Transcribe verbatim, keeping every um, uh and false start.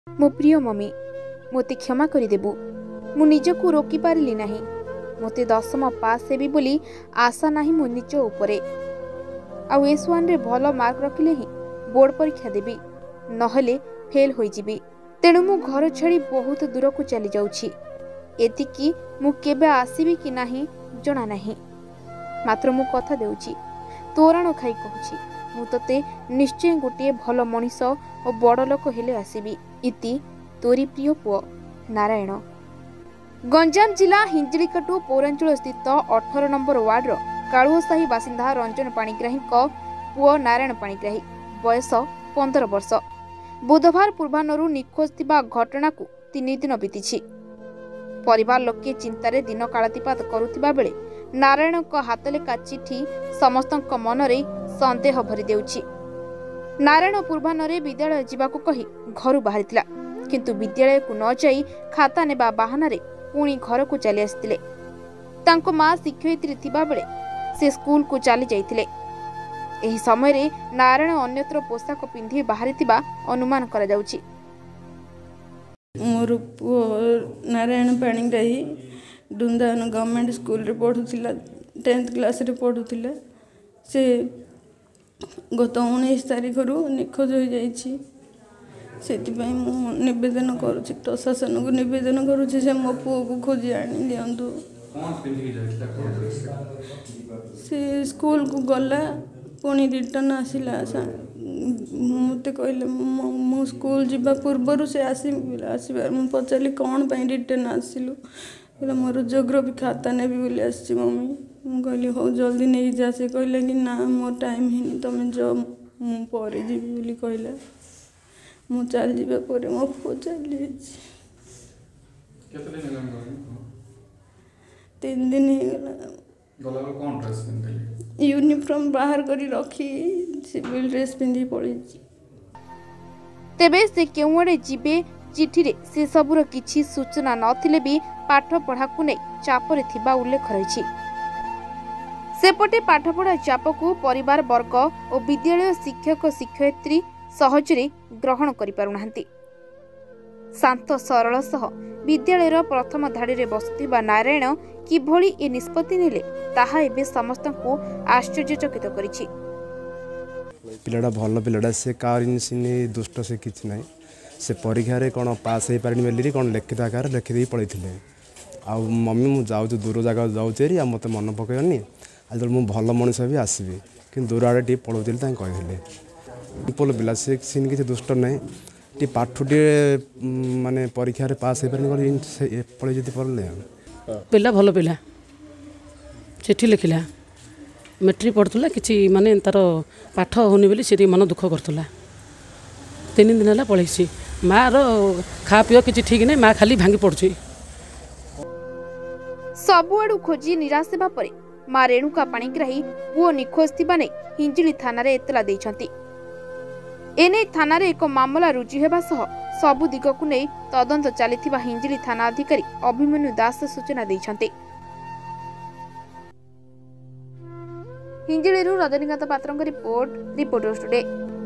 मो प्रिय मम्मी मोते क्षमा करदेबु मु निजकु रोकी पारिली नाही मोते दशम पास हेबी बोली आशा नाही मो निज उपरे आउ एस वन रे भलो मार्क रखिले ही बोर्ड परीक्षा देबी नहले फेल होई जिबी तेणु मु घर छाड़ी बहुत दूर को चली जाउछि एतिकी मु केबे आसीबी कि नाही जणा नाही मात्र मु कथा देउछि तोरण खाई कहूछि मु तते निश्चय गोटे भलो मनीष और बड़ लोक हेले आसीबी इति तोरी प्रिय पुओ नारायण। गंजाम जिला हिंजलिकटू पौरांचल स्थित अठारह नंबर वार्ड कालुसाही बासिंदा रंजन पाणिग्राही पुओ नारायण पाणिग्राही बयस पंद्रह वर्ष बुधवार पूर्वाह्न निखोज थिबा घटना को तीन दिन बीती परिवार लोके चिंतार दिन कालातिपात करुथिबा बेले नारायण हाथ लेखा चिठी समस्त मनरे संदेह भरी देउछि। नारायण पूर्वाह्न विद्यालय जीवाकू कही घर बाहरिथिला किंतु विद्यालय को न जाई खाता नेबा बाहानारे पुणी घर को चली आसिथिले तांको मां शिक्षयित्री थिबा बेले से स्कूल को चली जाइथिले एही समय रे नारायण अन्यत्र पोशाक पिंधि बाहरिथिबा अनुमान करा जाउछि। मोर पुओ नारायण पाणिग्राही डुंदान गवर्नमेंट स्कूल रे पढ़ुथिला टेंथ क्लास रे पढ़ुथिला से गत उन्नीस तारीख रु निखोज हो जाइछि सेतिपई मु निवेदन करूछि प्रशासन को निवेदन करूछि से मो पुओ को खोजी आनी दियंतु। से स्कूल को गला पुणी रिटर्न आसिला मत कहले मो स्कूल जीवा पूर्वर से आसी आसबार मु पचारि कौन पाई रिटर्न आसिलु कहले मोर जोग्राफी खाता नेबी बोली आसी मम्मी मु कहली हो जल्दी नहीं जा से कहले कि ना मो टाइम हिनी तमे जो मु परे जीवी बोली कहला मु चल जीवा परे मो पुओ चली जाइछि केते दिन लागला तीन दिन ही गला गला कोन ड्रेस पिनले यूनिफॉर्म बाहर करी रखी सिविल ड्रेस पिंधी पड़ी तेबे से केउडे जीवे चिठी रे से सबुर किछि सूचना नथिले भी पाठ पढ़ा को नै चाप रे थिबा उल्लेख रहिछि सेपटे पाठ पढ़ा चाप को परिवार वर्ग और विद्यालय शिक्षक शिक्षयित्री सहजरे ग्रहण करि पारुनांती शांत सरल सह विद्यालयर प्रथम धाड़ी रे बसुथिबा नारायण किभଳି ए निष्पत्ति नेले ताहा एबे समस्त को आश्चर्यचकित करिछि। पिलाटा भल पिलाटा से कार सिने दुष्ट से किछि नै से परीक्षा रे कोन पास हे पारनी बेली कोन लिखित आकार लिखि दे पड़िथिले आ मम्मी मु जाउ दूर जगह जाउचेरी आ मते मन पकयनी आ मु भल मनुष्य भी आसीबी कि दूर आड़े टी पळौतिल ता कहिथिले पोल पिला से सिन किछि दुष्ट नै टी पाठुटी माने परीक्षा रे पास हे पारनी से पळे जति पड़ले पिला भल पिला चिठी लिखिला मेट्रिक पढ़ुला कि माने तार पाठ होनी बोली से मन दुख करुला तीन दिन है पलैसी माँ रो खा पी कि ठीक नहीं माँ खाली भांगी पड़ुची सबुआडू खोजी निराश हेबा परे माँ रेणुका पाणिग्राही पुओ निखोज थिबा नै हिंजिली थाना रे एतला दैछंती एने थाना रे एक मामला रुजु हेबा सह सबु दिगकु नै तदंत चलिथिबा हिंजिली थाना अधिकारी अभिमन्यु दास सूचना दैछंती। हिंजिली रजनीकांत पात्रଙ୍କ रिपोर्ट रिपोर्टर्स टुडे।